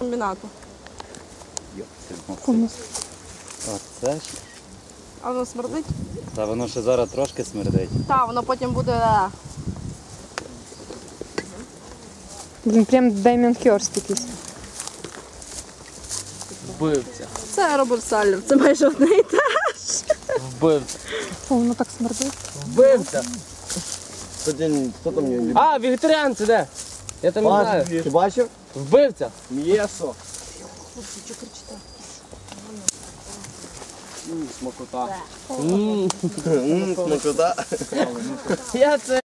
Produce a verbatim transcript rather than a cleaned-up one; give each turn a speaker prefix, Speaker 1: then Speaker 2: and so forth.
Speaker 1: Комбінату.
Speaker 2: Оце ж.
Speaker 1: А воно смердить?
Speaker 2: Та воно ще зараз трошки смердить.
Speaker 1: Так, воно потім буде...
Speaker 3: Блін, прям Даймон Херст якийсь.
Speaker 4: Вбивця.
Speaker 1: Це Роберт Саллер, це майже одне і те ж.
Speaker 4: Вбивця.
Speaker 3: О, воно так смердить.
Speaker 4: Вбивця.
Speaker 5: Хто там не
Speaker 4: А, вегетаріанці, де? Я там не знаю.
Speaker 5: Ти бачив?
Speaker 4: Вбивця.
Speaker 5: М'єсо.
Speaker 1: Що кричите?
Speaker 5: Смакота.
Speaker 4: Ммм.
Speaker 5: Смакота.
Speaker 4: Я це